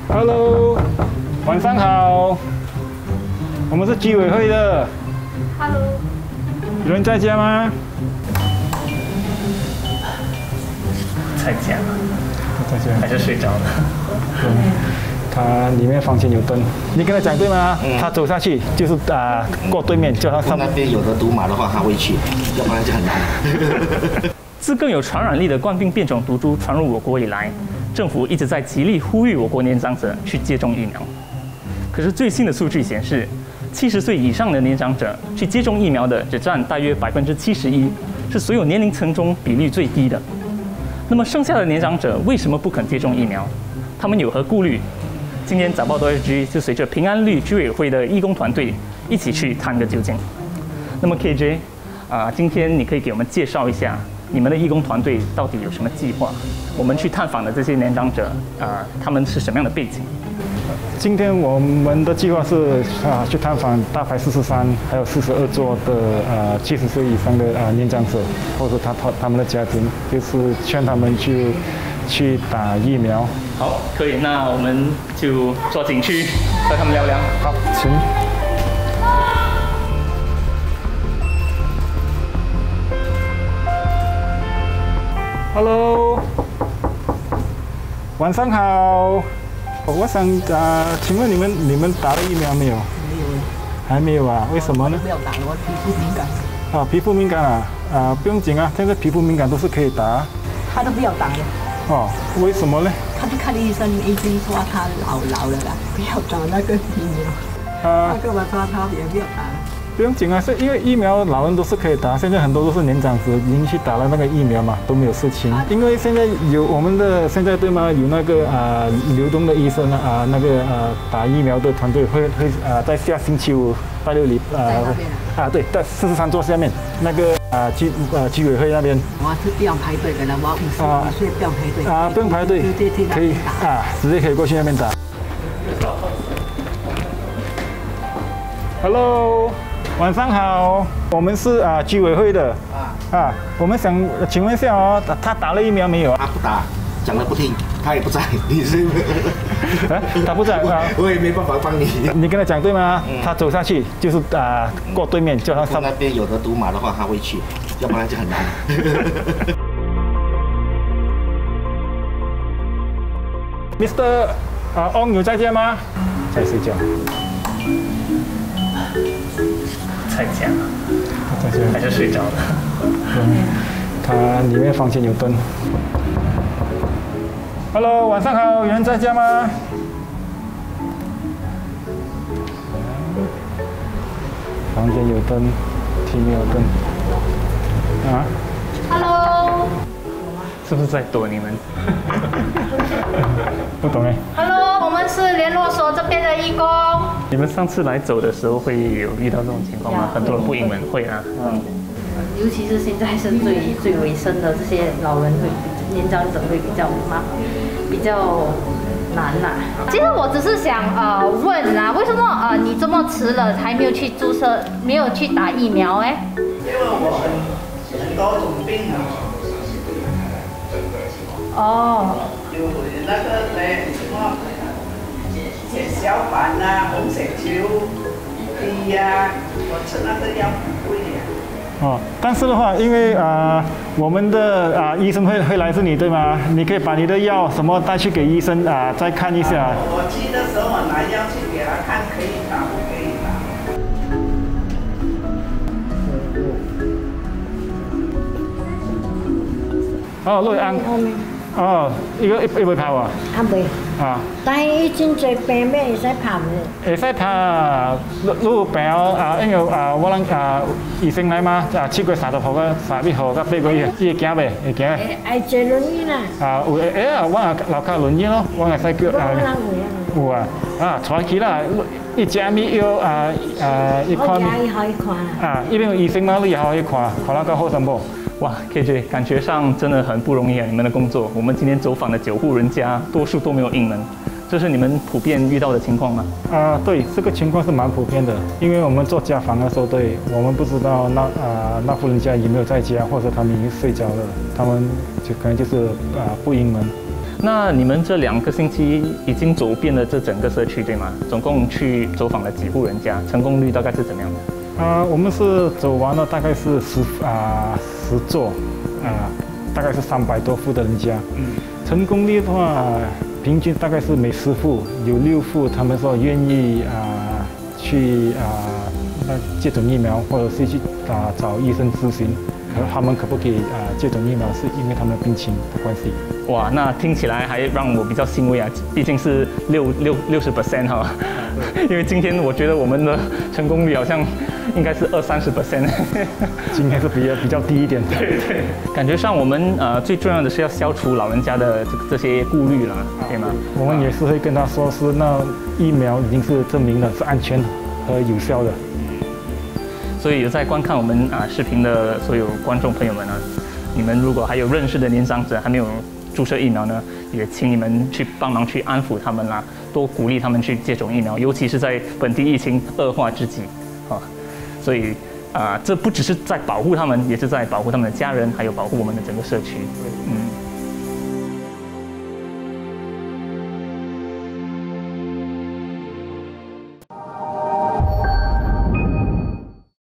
Hello， 晚上好，我们是居委会的。 Hello， 有人在家吗？ 在家， 在家， 还是睡着了。 他里面房间有灯，你跟他讲对吗？他走下去就是过对面，叫他上。 那边有的毒马的话，他会去，要不然就很难。 自更有传染力的冠病变种毒株传入我国以来，政府一直在极力呼吁我国年长者去接种疫苗。可是最新的数据显示，70岁以上的年长者去接种疫苗的只占大约71%，是所有年龄层中比例最低的。那么剩下的年长者为什么不肯接种疫苗？他们有何顾虑？今天早报都 SG 就随着平安绿居委会的义工团队一起去探个究竟。那么 KJ， 今天你可以给我们介绍一下你们的义工团队到底有什么计划？我们去探访的这些年长者，他们是什么样的背景？ 今天我们的计划是去探访大排43还有42座的70岁以上的年长者，或者他们的家庭，就是劝他们去打疫苗。 好，可以，那我们就抓紧去和他们聊聊。 好，请。Hello， 晚上好。我想请问你们打了疫苗没有？没有。还没有啊？为什么呢？ 不要打了，我皮肤敏感。 皮肤敏感啊？不用紧啊，现在皮肤敏感都是可以打。 他都不要打了。 哦，为什么呢？ 他去看医生，医生说他老了啦，不要打那个疫苗。他干嘛抓他也不要打？ 不用紧啊，是因为疫苗老人都是可以打，现在很多都是年长者已经去打了那个疫苗嘛，都没有事情。因为现在有我们的现在对吗？有那个流动的医生那个打疫苗的团队会在下星期五大6里对，在43座下面那个居委会那边。 我是不要排队的了，我55岁不要排队。 不用排队，可以直接可以过去那边打。Hello。晚上好，我们是居委会的我们想请问一下哦，他打了疫苗没有啊？ 他不打，讲了不听，他也不在，你是？ 他不在我也没办法帮你。 你跟他讲对吗？他走下去就是过对面，叫他上。 那边有的毒马的话，他会去，要不然就很难。 Mr. Ong 有在家吗？在睡觉。 在家，还是睡着了。 他里面房间有灯。Hello， 晚上好，有人在家吗？房间有灯，厅没有灯。 Hello， 是不是在躲你们？ 不懂哎。 Hello， 我们是联络所这边的义工。 你们上次来走的时候会有遇到这种情况吗？很多人不应门会啊。 尤其是现在是最尾声的这些老人年长者会比较难呐。 其实我只是想问为什么你这么迟了还没有去注射，没有去打疫苗哎？ 因为我很多种病啊。 哦。 有那个什么血小板红血球低我吃那个药不贵但是的话，因为我们的医生会来是你对吗？你可以把你的药什么带去给医生再看一下。 我去的时候我拿药去给他看，可以打不可以打。 陸安。一會跑啊？ 未。但係以前做病咩會使跑嘅？ 會使跑，你有病因為我哋醫生來嘛，7月30號到31號到8月，你會行未？會行？ 會坐輪椅啦。 有我留卡輪椅咯，我會使叫有坐起啦，一隻咪要一看。一邊有醫生嘛，你也可以看那個後生部。 哇 ，KJ， 感觉上真的很不容易啊！你们的工作，我们今天走访的9户人家，多数都没有应门，这是你们普遍遇到的情况吗？ 对，这个情况是蛮普遍的，因为我们做家访的时候，对我们不知道那户人家有没有在家，或者他们已经睡着了，他们就可能就是不应门。 那你们这2个星期已经走遍了这整个社区，对吗？总共去走访了几户人家，成功率大概是怎么样的？ 我们是走完了，大概是10座，大概是300多户的人家。成功率的话，平均大概是每10户有6户，他们说愿意去接种疫苗，或者是去找医生咨询。他们可不可以接种疫苗，是因为他们病情的关系。 哇，那听起来还让我比较欣慰啊，毕竟是60% 哈。因为今天我觉得我们的成功率好像应该是20-30%。 今天是比较低一点。 对，感觉上我们最重要的是要消除老人家的这些顾虑啦，对吗？ 我们也是会跟他说是那疫苗已经是证明了是安全和有效的。 所以有在观看我们视频的所有观众朋友们呢，你们如果还有认识的年长者还没有注射疫苗呢，也请你们去帮忙去安抚他们啦，多鼓励他们去接种疫苗，尤其是在本地疫情恶化之际啊。所以这不只是在保护他们，也是在保护他们的家人，还有保护我们的整个社区。